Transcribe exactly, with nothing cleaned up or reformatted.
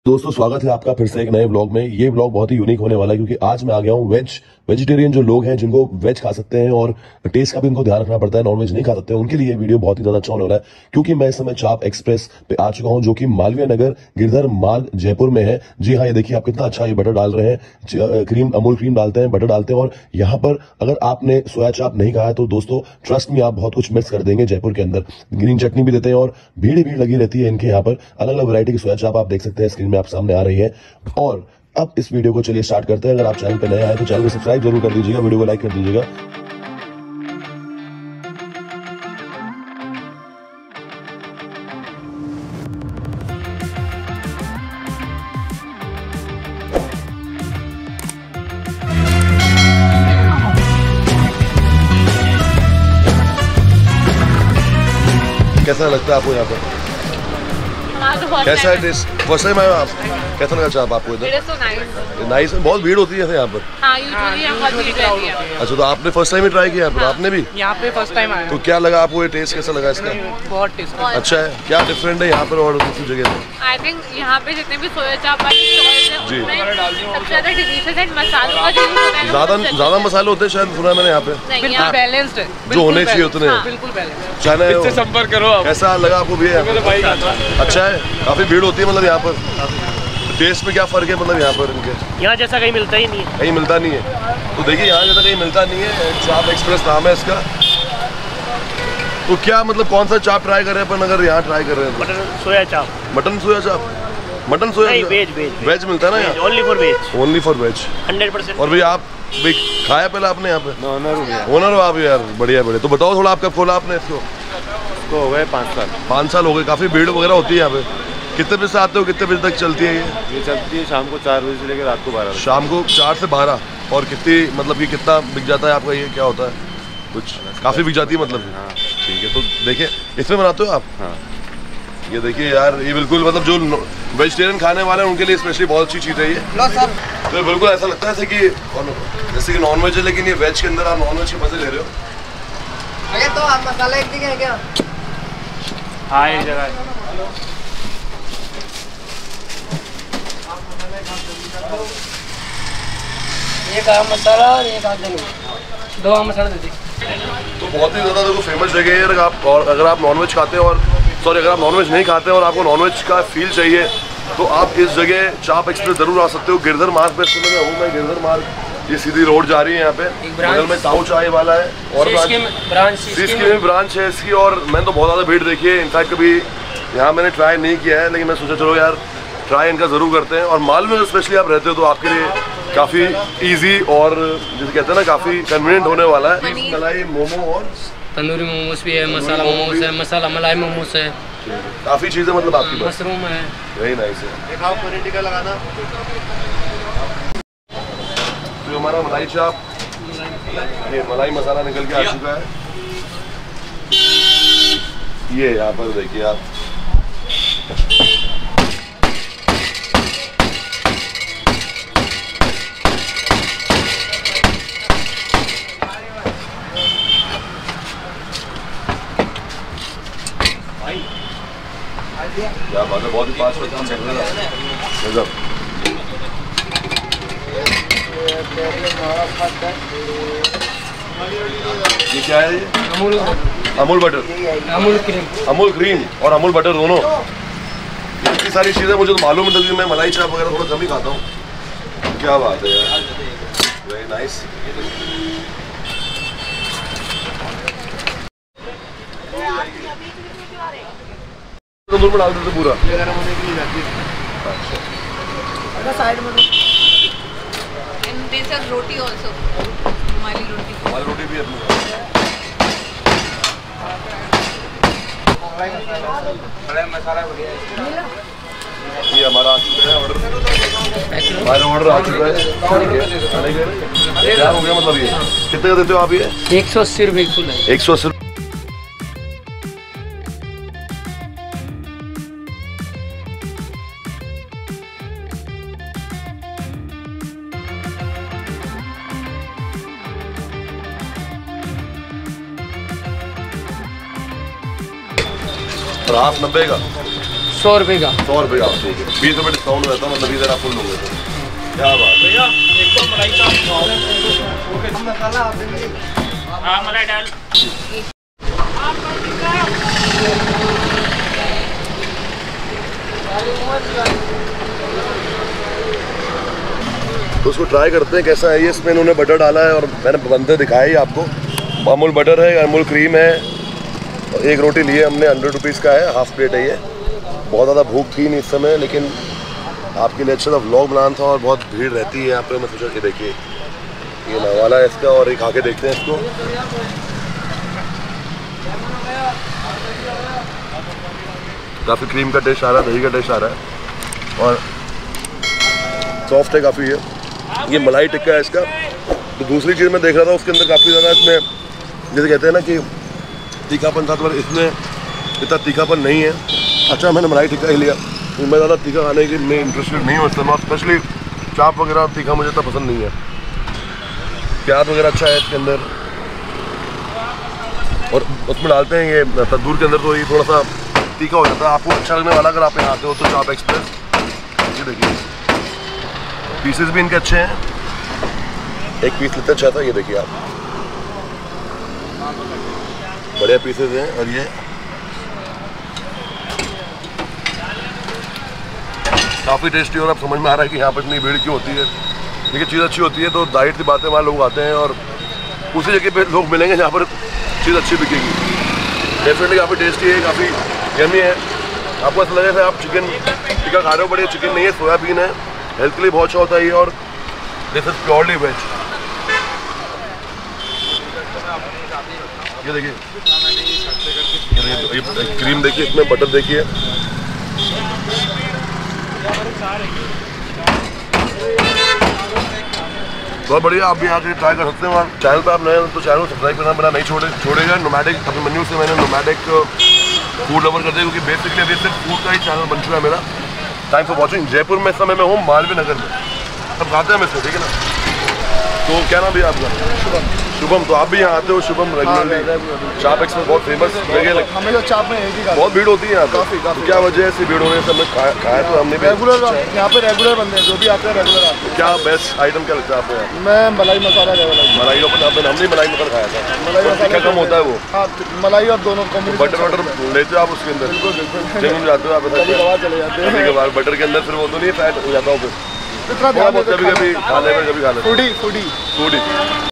दोस्तों स्वागत है आपका फिर से एक नए ब्लॉग में। ये ब्लॉग बहुत ही यूनिक होने वाला है क्योंकि आज मैं आ गया हूँ वेज वेजिटेरियन जो लोग हैं जिनको वेज खा सकते हैं और टेस्ट का भी उनको ध्यान रखना पड़ता है, नॉनवेज नहीं खा सकते, उनके लिए ये वीडियो बहुत ही ज्यादा अच्छा होने वाला है क्योंकि मैं इस समय चाप एक्सप्रेस पे आ चुका हूँ जो कि मालवीय नगर गिरधर माल जयपुर में है। जी हाँ, ये देखिए आप कितना अच्छा ये बटर डाल रहे हैं, क्रीम अमूल क्रीम डालते हैं, बटर डालते हैं। और यहाँ पर अगर आपने सोया चाप नहीं खाया तो दोस्तों ट्रस्ट में आप बहुत कुछ मिस कर देंगे। जयपुर के अंदर ग्रीन चटनी भी देते हैं और भीड़ ही भीड़ लगी रहती है इनके यहाँ पर। अलग अलग वैरायटी की सोया चाप आप देख सकते हैं, स्क्रीन में आप सामने आ रही है। और अब इस वीडियो को चलिए स्टार्ट करते हैं। अगर आप चैनल पे नए आए तो चैनल को सब्सक्राइब जरूर कर दीजिएगा, वीडियो को लाइक कर दीजिएगा। कैसा लगता है आपको यहाँ पर? कैसा है टेस्ट? फर्स्ट टाइम आया आप? कैसा लगा चाप आपको इधर? नाइस। बहुत भीड़ होती है यहाँ पर। हाँ, यूजुअली यहाँ पर भीड़ रहती है। अच्छा, तो आपने फर्स्ट टाइम ही ट्राई किया? हाँ, आपने भी यहाँ पे फर्स्ट टाइम आया। तो क्या लगा आपको? ये टेस्ट कैसा लगा इसका? बहुत टेस्ट अच्छा है। क्या डिफरेंट है यहाँ पर और दूसरी जगह से? आई थिंक यहाँ पे जितने भी सोया चाप वाले स्टॉल्स हैं सबसे ज्यादा डिलीशियस है, मसालों का ज्यादा ज्यादा मसाले होते हैं शायद, सुना मैंने यहाँ पे। बिल्कुल बैलेंस्ड है, जो होने चाहिए उतने। बिल्कुल बैलेंस्ड। चाहे संपर्क करो आप। कैसा लगा आपको भी? अच्छा है, काफी भीड़ होती है मतलब यहाँ पर। टेस्ट में क्या फर्क है मतलब यहाँ पर इनके? यहाँ जैसा कहीं मिलता ही नहीं है। कहीं मिलता नहीं है। तो देखिए यहाँ जैसा कहीं मिलता नहीं है। चाप एक्सप्रेस नाम है इसका। तो क्या मतलब कौन सा चाप ट्राई कर रहे हैं अपन अगर यहाँ ट्राई कर रहे हैं? मटन सोया चाप। मटन सोया चाप? मटन सोया नहीं, वेज वेज वेज मिलता है ना यहाँ? Only for veg. Only for veg hundred percent. और भैया आप भाई खाया पहले आपने यहाँ पे? ओनर ओनर हो आप यार, बढ़िया बढ़िया। तो बताओ थोड़ा, आप कब खोला आपने इसको? इसको हो गए पाँच साल। पाँच साल हो गए। काफी भीड़ वगैरह होती है यहाँ पे। कितने बजे से आते हो, कितने बजे तक चलती है ये? ये चलती है शाम को चार बजे से लेकर रात को बारह। शाम को चार से बारह। और कितनी मतलब कि कितना बिक जाता है आपका ये, क्या होता है? कुछ काफ़ी बिक जाती है मतलब? हाँ ठीक है। तो देखिए इसमें बनाते हो आप? हाँ। ये देखिए यार, ये बिल्कुल मतलब जो वेजिटेरियन खाने वाले हैं उनके लिए स्पेशली बहुत अच्छी चीज़ है ये। तो ये बिल्कुल ऐसा लगता है जैसे कि जैसे कि नॉनवेज है लेकिन ये वेज के अंदर आप नॉनवेज के मजे ले रहे हो। अरे तो आप मसाला एक जगह है क्या? हाँ एक जगह है। एक आम मसाला और एक आम दही, दो आम मसाला दे दी। तो बहुत ही ज़्यादा देखो फेमस जगह है। अगर आप और अगर आप नॉनवेज खाते हैं और सॉरी अगर आप नॉनवेज नहीं खाते हैं और आपको नॉनवेज का फील चाहिए तो आप इस जगह चाप एक्सप्रेस जरूर आ सकते हो। गिरधर मार्ग पे में हूँ मैं, गिरधर मार्ग ये सीधी रोड जा रही है यहाँ पे। बगल में ताऊ चाय वाला है और ब्रांच में ब्रांच है इसकी। और मैंने तो बहुत ज़्यादा भीड़ देखी है। इनफैक्ट कभी यहाँ मैंने ट्राई नहीं किया है लेकिन मैं सोचा चलो यार ट्राई इनका ज़रूर करते हैं। और माल में स्पेशली आप रहते हो तो आपके लिए काफ़ी इजी और जैसे कहते हैं ना काफ़ी कन्वीनियंट होने वाला है। मलाई मोमो और तंदूरी मोमोस भी है, मसाला मोमोस है, मसाला मलाई मोमोस है, काफ़ी चीज़ें मतलब आपकी पास। मशरूम है। वेरी नाइस है। दिखाओ पनीर टिक्का लगाना। तो हमारा मलाई चाप, ये मलाई मसाला निकल के आ चुका है। ये यहाँ पर देखिए आप, क्या बात है, बहुत ही फास्ट काम चल रहा है। ये क्या है? ये Amul Amul butter, Amul cream, Amul cream और अमूल बटर दोनों। इतनी सारी चीज़ें मुझे तो मालूम है, मैं मलाई चाप वगैरह थोड़ा कम ही खाता हूँ। क्या बात है यार, वेरी नाइस। तंदूर में डाल देते पूरा गरम होने के लिए जाती है। अच्छा साइड में and this is roti also, rumali roti. Rumali roti भी है अपनी। बड़ा मसाला बढ़िया है। ये हमारा आ चुका है ऑर्डर, हमारा ऑर्डर आ चुका है। क्या हो गया मतलब? ये कितने का देते हो आप? ये एक सौ अस्सी रुपये फुल है। एक सौ अस्सी। और हाफ नब्बे का। सौ रुपये का। सौ रुपये का, ठीक है। बीस रुपये डिस्काउंट रहता है, मतलब बीस हज़ार फुल लोगे तो क्या बात भैया। एक तो मलाई चाप मसाला आप देंगे। हाँ मलाई डाल। तो उसको ट्राई करते हैं कैसा है ये। इसमें इन्होंने बटर डाला है और मैंने बनते दिखाया ही आपको। अमूल बटर है, अमूल क्रीम है, और एक रोटी लिए हमने, हंड्रेड रुपीज़ का है, हाफ प्लेट है ये। बहुत ज़्यादा भूख थी नहीं इस समय, लेकिन आपके लिए अच्छा सा व्लॉग बनाना था और बहुत भीड़ रहती है यहाँ पे। मैं सोचा कि देखिए ये नवाला है इसका, और ये खा के देखते हैं इसको। काफ़ी क्रीम का टेस्ट आ रहा है, दही का टेस्ट आ रहा है और सॉफ्ट है काफ़ी है। ये मलाई टिक्का है इसका। तो दूसरी चीज़ मैं देख रहा था उसके अंदर काफ़ी ज़्यादा इसमें जैसे कहते हैं ना कि तीखापन था, तो इसमें इतना तीखापन नहीं है। अच्छा मैंने मलाई टिक्का ही लिया, तो मैं ज़्यादा तीखा खाने की मैं इंटरेस्टेड नहीं हूँ इस समय। स्पेशली चाप वगैरह तीखा मुझे इतना पसंद नहीं है। प्याज वगैरह अच्छा है इसके अंदर, और उसमें डालते हैं ये तंदूर के अंदर, तो ये थोड़ा सा तीखा हो जाता है। आपको अच्छा लगने वाला अगर आप यहाँ आते हो तो चाप एक्सप्रेस। ये देखिए पीसेस भी इनके अच्छे हैं, एक पीस लेते अच्छा था। ये देखिए आप, बढ़िया पीसेस हैं। और ये काफ़ी टेस्टी, और अब समझ में आ रहा है कि यहाँ पर इतनी भीड़ क्यों होती है। देखिए चीज़ अच्छी होती है तो जाहिर सी बात है वहाँ लोग आते हैं, और उसी जगह पे लोग मिलेंगे जहाँ पर चीज़ अच्छी बिकेगी। डेफिनेटली काफ़ी टेस्टी है, काफ़ी यमी है। आपको ऐसा लगेगा आप चिकन टिक्का खा रहे हो, बट ये चिकन नहीं है, सोयाबीन है। हेल्थ के लिए बहुत अच्छा होता है ये, और दिस इज प्योरली वेज। ये देखिए, ये देखिए क्रीम देखिए, इसमें बटर देखिए। बहुत बढ़िया, आप भी आके ट्राई कर सकते हैं। चैनल पे आप नए हैं तो चैनल को सब्सक्राइब करना मेरा नहीं छोड़े छोड़ेगा। नोमैडिक अपने मेन्यू से मैंने नोमैडिक फूड लवर कर दिया, क्योंकि बेसिकली अभी सिर्फ फूड का ही चैनल बन चुका है मेरा। Thanks for watching. जयपुर में इस समय मैं हूँ, मालवीय नगर में। सब खाते हैं हम इसको, ठीक है ना। तो क्या नाम है आपका? शुभम। शुभम, तो आप भी यहाँ आते हो शुभम रेगुलरली? चाप एक्सप्रेस बहुत फेमस है, हमें तो चाप में एक ही खाते हैं। बहुत भीड़ होती है यहाँ पे। काफी काफी। क्या वजह है ऐसी भीड़ होने से? हमने खाया तो हमने भी रेगुलर यहाँ पे रेगुलर बनते हैं, जो भी आते हैं रेगुलर आते हैं। क्या बेस्ट आइटम क्या लगता है आपको यहाँ? मैं मलाई मसाला रेगुलर। मलाई का हमने मलाई मसाला खाया था। मलाई मसाला कम होता है वो? हाँ, मलाई और दोनों कॉम्बिनेशन। बटर वटर लेते हो आप उसके अंदर? बिल्कुल बिल्कुल। जिम जाते हो आप? कभी कभार चले जाते हैं। कभी कभार बटर के अंदर फिर वो तो नहीं फैट हो जाता हो? फिर इतना ध्यान कभी कभी खा ले, कभी खा ले। Foodie foodie foodie